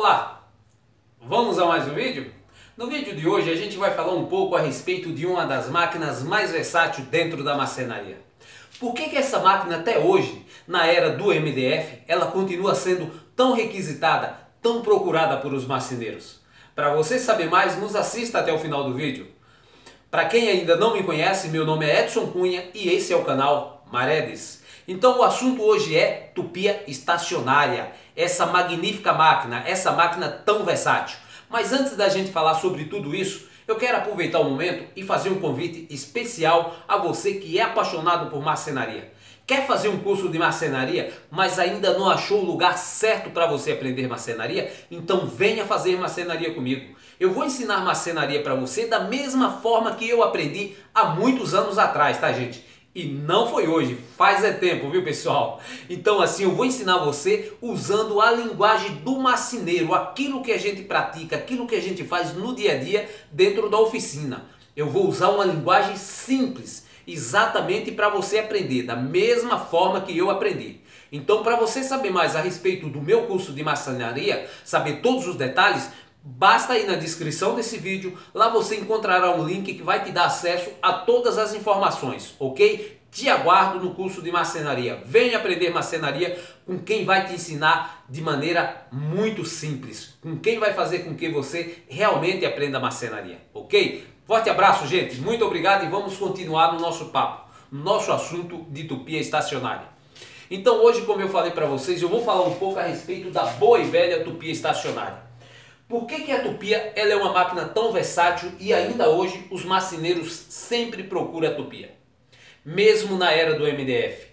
Olá, vamos a mais um vídeo? No vídeo de hoje a gente vai falar um pouco a respeito de uma das máquinas mais versáteis dentro da marcenaria. Por que essa máquina até hoje, na era do MDF, ela continua sendo tão requisitada, tão procurada por os marceneiros? Para você saber mais, nos assista até o final do vídeo. Para quem ainda não me conhece, meu nome é Edson Cunha e esse é o canal Maredes. Então o assunto hoje é tupia estacionária, essa magnífica máquina, essa máquina tão versátil. Mas antes da gente falar sobre tudo isso, eu quero aproveitar o momento e fazer um convite especial a você que é apaixonado por marcenaria. Quer fazer um curso de marcenaria, mas ainda não achou o lugar certo para você aprender marcenaria? Então venha fazer marcenaria comigo. Eu vou ensinar marcenaria para você da mesma forma que eu aprendi há muitos anos atrás, tá gente? E não foi hoje, faz tempo, viu pessoal? Então assim, eu vou ensinar você usando a linguagem do marceneiro, aquilo que a gente pratica, aquilo que a gente faz no dia a dia dentro da oficina. Eu vou usar uma linguagem simples, exatamente para você aprender, da mesma forma que eu aprendi. Então para você saber mais a respeito do meu curso de marcenaria, saber todos os detalhes, basta ir na descrição desse vídeo, lá você encontrará um link que vai te dar acesso a todas as informações, ok? Te aguardo no curso de marcenaria. Venha aprender marcenaria com quem vai te ensinar de maneira muito simples, com quem vai fazer com que você realmente aprenda marcenaria, ok? Forte abraço, gente, muito obrigado e vamos continuar no nosso papo, no nosso assunto de tupia estacionária. Então hoje, como eu falei para vocês, eu vou falar um pouco a respeito da boa e velha tupia estacionária. Por que a tupia ela é uma máquina tão versátil e ainda hoje os marceneiros sempre procuram a tupia? Mesmo na era do MDF.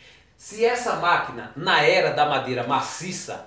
Se essa máquina, na era da madeira maciça,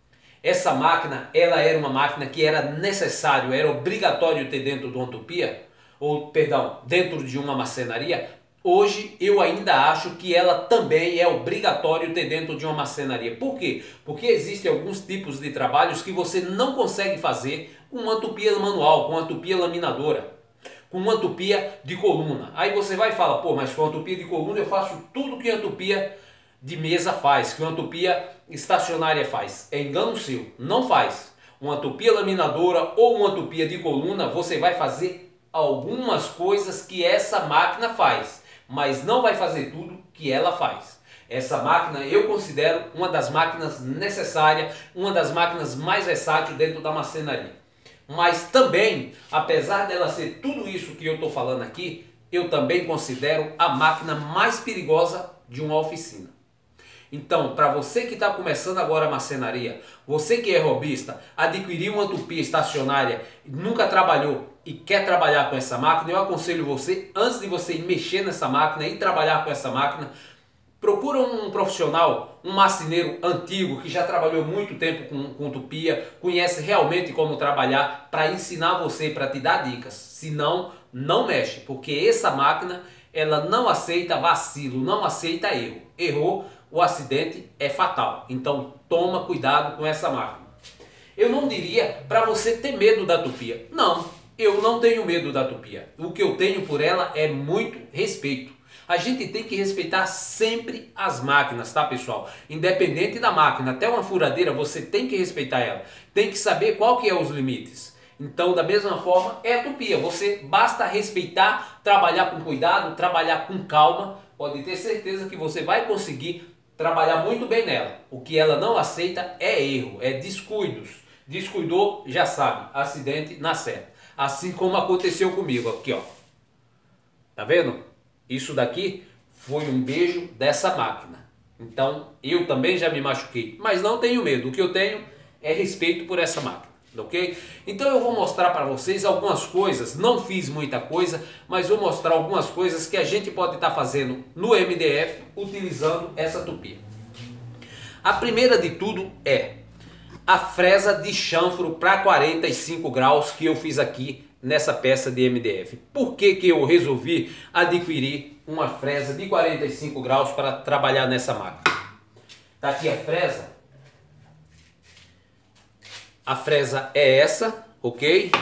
essa máquina ela era uma máquina que era necessário, era obrigatório ter dentro de uma tupia, ou perdão, dentro de uma marcenaria, hoje eu ainda acho que ela também é obrigatório ter dentro de uma marcenaria. Por quê? Porque existem alguns tipos de trabalhos que você não consegue fazer com uma tupia manual, com uma tupia laminadora, com uma tupia de coluna. Aí você vai e fala, pô, mas com uma tupia de coluna eu faço tudo que uma tupia de mesa faz, que uma tupia estacionária faz. É engano seu, não faz. Uma tupia laminadora ou uma tupia de coluna, você vai fazer algumas coisas que essa máquina faz, mas não vai fazer tudo que ela faz. Essa máquina eu considero uma das máquinas necessárias, uma das máquinas mais versáteis dentro da marcenaria. Mas também, apesar dela ser tudo isso que eu estou falando aqui, eu também considero a máquina mais perigosa de uma oficina. Então, para você que está começando agora a marcenaria, você que é robista, adquiriu uma tupia estacionária, nunca trabalhou e quer trabalhar com essa máquina, eu aconselho você, antes de você mexer nessa máquina e trabalhar com essa máquina, procura um profissional, um marceneiro antigo que já trabalhou muito tempo com tupia, conhece realmente como trabalhar para ensinar você, para te dar dicas. Senão, não mexe, porque essa máquina ela não aceita vacilo, não aceita erro. Errou, o acidente é fatal. Então toma cuidado com essa máquina. Eu não diria para você ter medo da tupia. Não, eu não tenho medo da tupia. O que eu tenho por ela é muito respeito. A gente tem que respeitar sempre as máquinas, tá pessoal? Independente da máquina, até uma furadeira você tem que respeitar ela. Tem que saber qual que é os limites. Então da mesma forma é a tupia. Você basta respeitar, trabalhar com cuidado, trabalhar com calma. Pode ter certeza que você vai conseguir trabalhar muito bem nela. O que ela não aceita é erro, é descuidos. Descuidou, já sabe, acidente na certa. Assim como aconteceu comigo, aqui ó. Tá vendo? Isso daqui foi um beijo dessa máquina. Então eu também já me machuquei, mas não tenho medo. O que eu tenho é respeito por essa máquina. Ok? Então eu vou mostrar para vocês algumas coisas, não fiz muita coisa, mas vou mostrar algumas coisas que a gente pode estar fazendo no MDF utilizando essa tupia. A primeira de tudo é a fresa de chanfro para 45 graus que eu fiz aqui nessa peça de MDF. Por que eu resolvi adquirir uma fresa de 45 graus para trabalhar nessa máquina? Tá aqui a fresa. A fresa é essa, ok?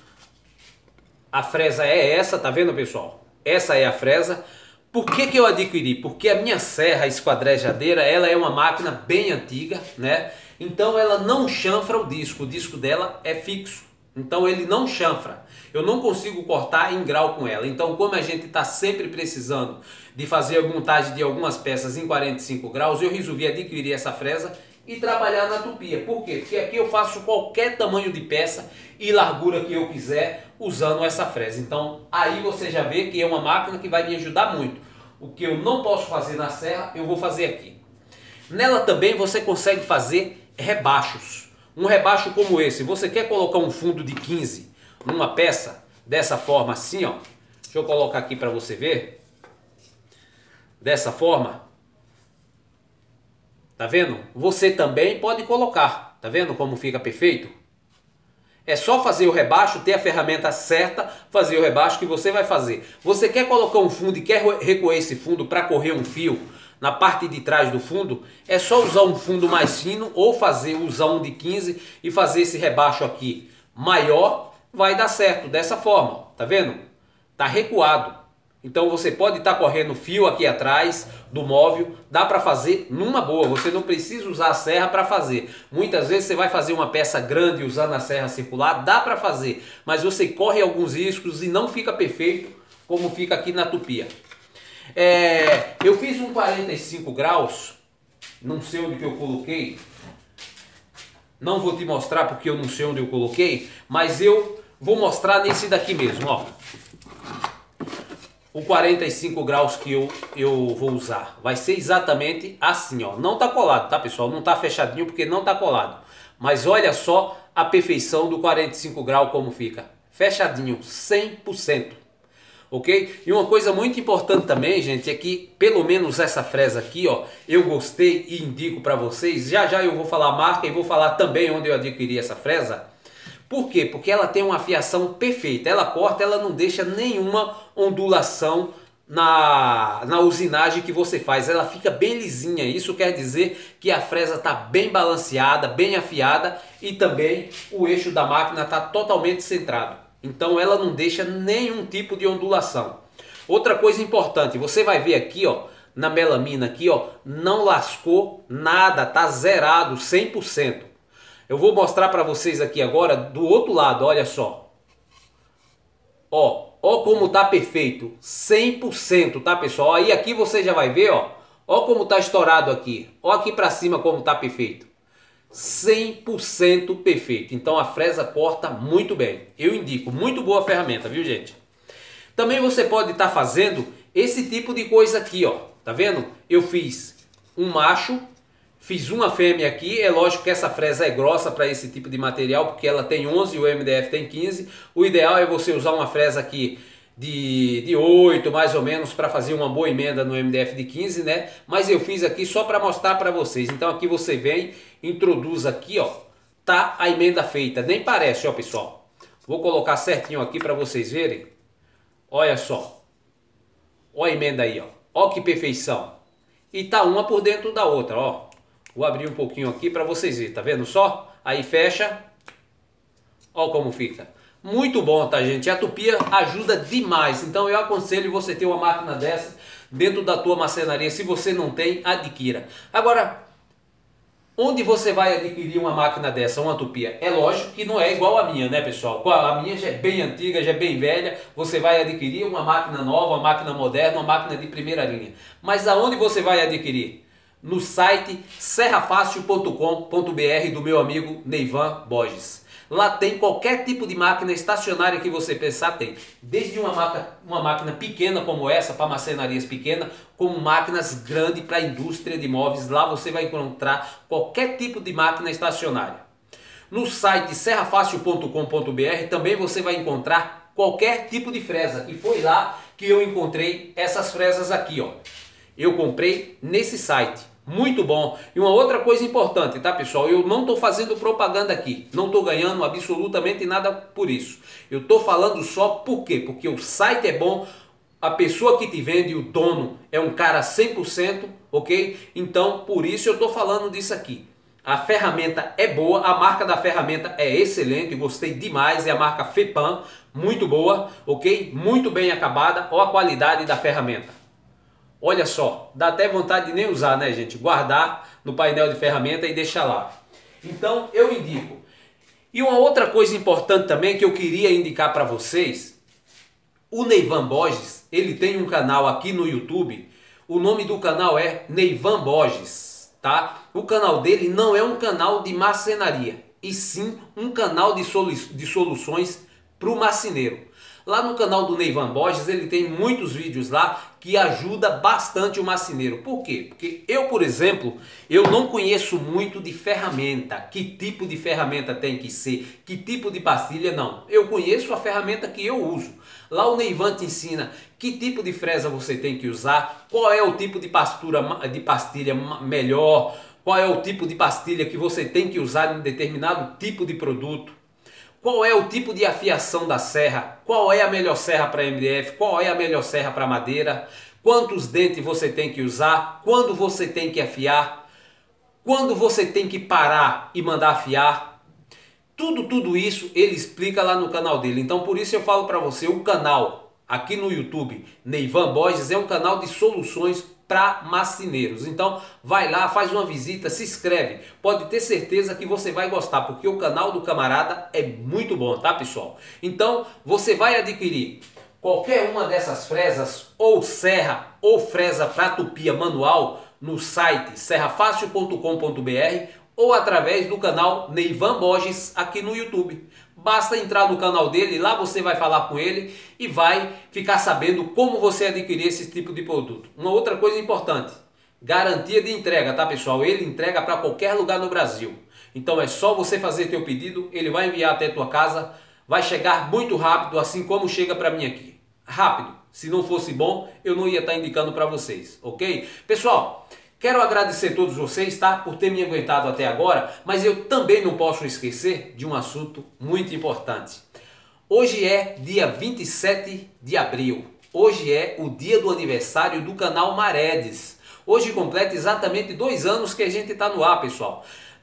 A fresa é essa, tá vendo pessoal? Essa é a fresa. Por que eu adquiri? Porque a minha serra esquadrejadeira, ela é uma máquina bem antiga, né? Então ela não chanfra o disco dela é fixo. Então ele não chanfra. Eu não consigo cortar em grau com ela. Então, como a gente está sempre precisando de fazer a montagem de algumas peças em 45 graus, eu resolvi adquirir essa fresa e trabalhar na tupia. Por quê? Porque aqui eu faço qualquer tamanho de peça e largura que eu quiser usando essa fresa. Então aí você já vê que é uma máquina que vai me ajudar muito. O que eu não posso fazer na serra, eu vou fazer aqui. Nela também você consegue fazer rebaixos. Um rebaixo como esse, você quer colocar um fundo de 15 numa peça dessa forma assim, ó. Deixa eu colocar aqui para você ver. Dessa forma. Tá vendo? Você também pode colocar. Tá vendo como fica perfeito? É só fazer o rebaixo, ter a ferramenta certa, fazer o rebaixo que você vai fazer. Você quer colocar um fundo e quer recorrer esse fundo para correr um fio na parte de trás do fundo, é só usar um fundo mais fino ou usar um de 15 e fazer esse rebaixo aqui maior, vai dar certo dessa forma, tá vendo? Tá recuado. Então você pode estar correndo fio aqui atrás do móvel, dá para fazer numa boa, você não precisa usar a serra para fazer. Muitas vezes você vai fazer uma peça grande usando a serra circular, dá para fazer, mas você corre alguns riscos e não fica perfeito como fica aqui na tupia. Eu fiz um 45 graus, não sei onde que eu coloquei, não vou te mostrar porque eu não sei onde eu coloquei, mas eu vou mostrar nesse daqui mesmo, ó. O 45 graus que eu vou usar vai ser exatamente assim, ó. Não tá colado, tá, pessoal? Não tá fechadinho porque não tá colado. Mas olha só a perfeição do 45 graus como fica. Fechadinho, 100%. Ok? E uma coisa muito importante também, gente, é que pelo menos essa fresa aqui, ó, eu gostei e indico para vocês. Já já eu vou falar a marca e vou falar também onde eu adquiri essa fresa. Por quê? Porque ela tem uma afiação perfeita. Ela corta, ela não deixa nenhuma ondulação na usinagem que você faz. Ela fica bem lisinha. Isso quer dizer que a fresa está bem balanceada, bem afiada e também o eixo da máquina está totalmente centrado. Então ela não deixa nenhum tipo de ondulação. Outra coisa importante, você vai ver aqui, ó, na melamina aqui, ó, não lascou nada, tá zerado 100%. Eu vou mostrar para vocês aqui agora do outro lado, olha só. Ó como tá perfeito, 100%, tá, pessoal? Aí aqui você já vai ver, ó como tá estourado aqui. Ó aqui para cima como tá perfeito. 100% perfeito. Então a fresa corta muito bem. Eu indico, muito boa ferramenta, viu, gente? Também você pode estar fazendo esse tipo de coisa aqui, ó. Tá vendo? Eu fiz um macho, fiz uma fêmea aqui. É lógico que essa fresa é grossa para esse tipo de material, porque ela tem 11 e o MDF tem 15. O ideal é você usar uma fresa aqui de 8 mais ou menos para fazer uma boa emenda no MDF de 15, né? Mas eu fiz aqui só para mostrar para vocês. Então aqui você vem, introduz aqui, ó, tá a emenda feita. Nem parece, ó, pessoal. Vou colocar certinho aqui para vocês verem. Olha só. Olha a emenda aí, ó. Ó que perfeição. E tá uma por dentro da outra, ó. Vou abrir um pouquinho aqui para vocês verem, tá vendo só? Aí fecha. Ó como fica. Muito bom, tá, gente? A tupia ajuda demais. Então eu aconselho você ter uma máquina dessa dentro da tua marcenaria. Se você não tem, adquira. Agora, onde você vai adquirir uma máquina dessa, uma tupia? É lógico que não é igual a minha, né, pessoal? A minha já é bem antiga, já é bem velha. Você vai adquirir uma máquina nova, uma máquina moderna, uma máquina de primeira linha. Mas aonde você vai adquirir? No site serrafacil.com.br do meu amigo Neivan Borges. Lá tem qualquer tipo de máquina estacionária que você pensar, tem. Desde uma máquina pequena como essa, para marcenarias pequenas, como máquinas grandes para a indústria de móveis. Lá você vai encontrar qualquer tipo de máquina estacionária. No site serrafacil.com.br também você vai encontrar qualquer tipo de fresa. E foi lá que eu encontrei essas fresas aqui, ó. Eu comprei nesse site. Muito bom. E uma outra coisa importante, tá, pessoal? Eu não estou fazendo propaganda aqui. Não estou ganhando absolutamente nada por isso. Eu estou falando só por quê? Porque o site é bom, a pessoa que te vende, o dono, é um cara 100%, ok? Então, por isso eu estou falando disso aqui. A ferramenta é boa, a marca da ferramenta é excelente, gostei demais, é a marca FEPAM, muito boa, ok? Muito bem acabada, olha a qualidade da ferramenta. Olha só, dá até vontade de nem usar, né, gente? Guardar no painel de ferramenta e deixar lá. Então eu indico. E uma outra coisa importante também que eu queria indicar para vocês, o Neivan Borges, ele tem um canal aqui no YouTube, o nome do canal é Neivan Borges, tá? O canal dele não é um canal de marcenaria, e sim um canal de soluções para o marceneiro. Lá no canal do Neivan Borges ele tem muitos vídeos lá que ajuda bastante o marceneiro. Por quê? Porque eu, por exemplo, eu não conheço muito de ferramenta, que tipo de ferramenta tem que ser, que tipo de pastilha, não. Eu conheço a ferramenta que eu uso. Lá o Neivan te ensina que tipo de fresa você tem que usar, qual é o tipo de pastilha melhor, qual é o tipo de pastilha que você tem que usar em determinado tipo de produto. Qual é o tipo de afiação da serra? Qual é a melhor serra para MDF? Qual é a melhor serra para madeira? Quantos dentes você tem que usar? Quando você tem que afiar? Quando você tem que parar e mandar afiar? Tudo isso ele explica lá no canal dele. Então por isso eu falo para você, o canal aqui no YouTube, Neivan Borges, é um canal de soluções para marceneiros. Então vai lá, faz uma visita, se inscreve. Pode ter certeza que você vai gostar, porque o canal do camarada é muito bom, tá pessoal? Então você vai adquirir qualquer uma dessas fresas, ou serra, ou fresa para tupia manual, no site serrafácil.com.br ou através do canal Neivan Borges aqui no YouTube. Basta entrar no canal dele, lá você vai falar com ele e vai ficar sabendo como você adquirir esse tipo de produto. Uma outra coisa importante, garantia de entrega, tá pessoal? Ele entrega para qualquer lugar no Brasil. Então é só você fazer teu pedido, ele vai enviar até tua casa, vai chegar muito rápido, assim como chega para mim aqui. Rápido. Se não fosse bom, eu não ia estar indicando para vocês, ok? Pessoal, quero agradecer a todos vocês, tá, por ter me aguentado até agora, mas eu também não posso esquecer de um assunto muito importante. Hoje é dia 27 de abril, hoje é o dia do aniversário do canal Maredes. Hoje completa exatamente 2 anos que a gente está no ar, pessoal.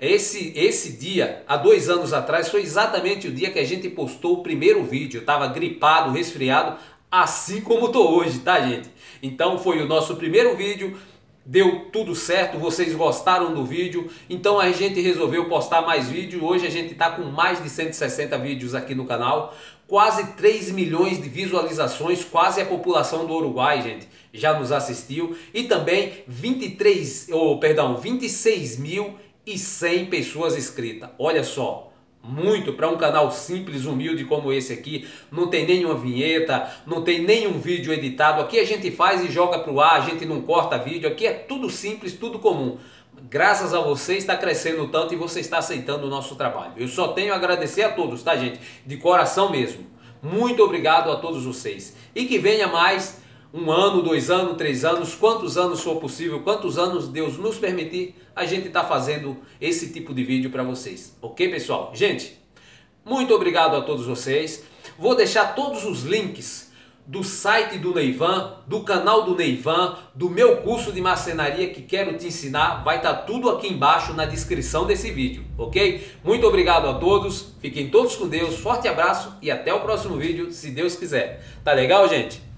Esse dia, há 2 anos atrás, foi exatamente o dia que a gente postou o primeiro vídeo. Eu estava gripado, resfriado, assim como estou hoje, tá gente? Então foi o nosso primeiro vídeo. Deu tudo certo, vocês gostaram do vídeo, então a gente resolveu postar mais vídeo. Hoje a gente está com mais de 160 vídeos aqui no canal, quase 3 milhões de visualizações, quase a população do Uruguai, gente, já nos assistiu, e também 26.100 pessoas inscritas. Olha só, muito para um canal simples, humilde como esse aqui. Não tem nenhuma vinheta, não tem nenhum vídeo editado. Aqui a gente faz e joga para o ar, a gente não corta vídeo. Aqui é tudo simples, tudo comum. Graças a você está crescendo tanto e você está aceitando o nosso trabalho. Eu só tenho a agradecer a todos, tá gente? De coração mesmo. Muito obrigado a todos vocês. E que venha mais 1 ano, 2 anos, 3 anos, quantos anos for possível, quantos anos Deus nos permitir, a gente está fazendo esse tipo de vídeo para vocês. Ok, pessoal? Gente, muito obrigado a todos vocês. Vou deixar todos os links do site do Neivan, do canal do Neivan, do meu curso de marcenaria que quero te ensinar. Vai estar tudo aqui embaixo na descrição desse vídeo, ok? Muito obrigado a todos. Fiquem todos com Deus. Forte abraço e até o próximo vídeo, se Deus quiser. Tá legal, gente?